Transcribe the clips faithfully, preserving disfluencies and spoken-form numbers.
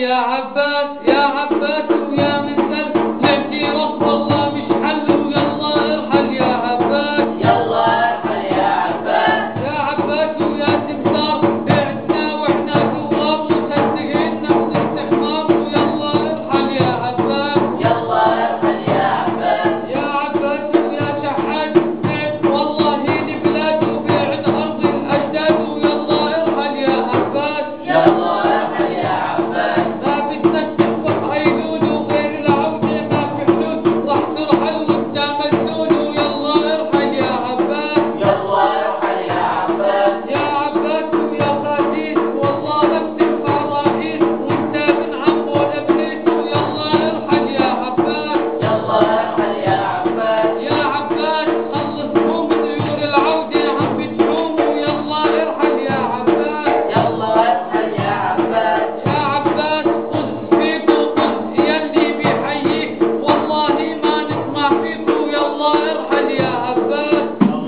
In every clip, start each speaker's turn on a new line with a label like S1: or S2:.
S1: يا عباس يا عباس ويا منزل نبكي رب والله مش حل ويلا ارحل يا عباس
S2: يلا ارحل يا عباس
S1: يا عباس ويا تمسار بعدنا واحنا ثواب وصدقنا بالاستحمام ويلا ارحل يا عباس
S2: يلا ارحل يا عباس
S1: يا عباس ويا شحات والله هيدي بلاد وبيعد ارض الاجداد ويلا ارحل يا عباس
S2: يلا ارحل يا عباس
S1: ما بدنا نتفق عيدود وغير العودة ما في حدود راح ترحل قدام الدود ويلا ارحل يا عباس
S2: يلا ارحل يا عباس
S1: يا عباس ويا خاسيس والله بتنفع رئيس وانت ابن عم ولا ابنيت ويلا ارحل يا عباس
S2: يلا ارحل يا عباس
S1: يا عباس خلص قوم طيور العودة عم بتحوم ويلا ارحل يا عباس
S2: يلا ارحل يا عباس
S1: يا عباس طز فيك وطز يلي بيحييك والله ما نسمع فيك ويلا ارحل يا عباس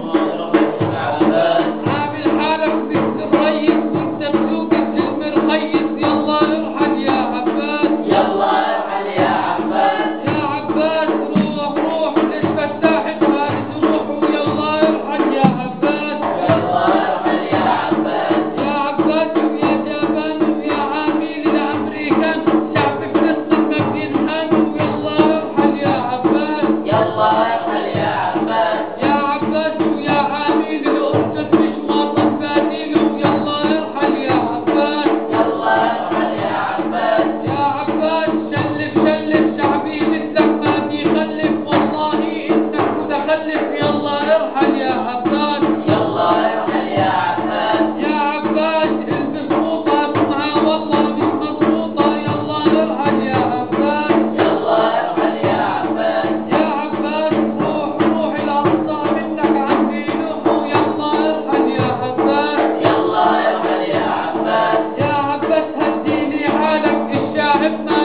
S1: عامل حالك بنت الريس وانت بسوق السلم رخيص يلا ارحل يا عباس
S2: يلا ارحل يا عباس
S1: يا عباس روح روح للفتاح الفارس روح ويلا ارحل يا عباس
S2: يلا ارحل يا عباس
S1: يا عباس ويا جبان ويا عامل الامريكان شعب فلسطين ما بينهان ويلا ارحل يا عباس
S2: يلا ارحل يا عباس
S1: يا عباس ويا عامل الاردن مش ماطر بديل ويلا ارحل يا عباس
S2: يلا ارحل يا عباس
S1: يا عباس شلف شلف شعبي لسه ما بيخلف والله انك متخلف يلا ارحل يا عباس
S2: يلا ارحل يا عباس
S1: يا عباس البس فوطة سمعة والله مش مظبوطة يلا ارحل يا عباس
S2: يلا ارحل يا عباس
S1: يا عباس روح روح الأقصى منك عندي نوح ويلا ارحل يا عباس
S2: يلا ارحل يا عباس
S1: يا عباس هديني حالك الشاعر ما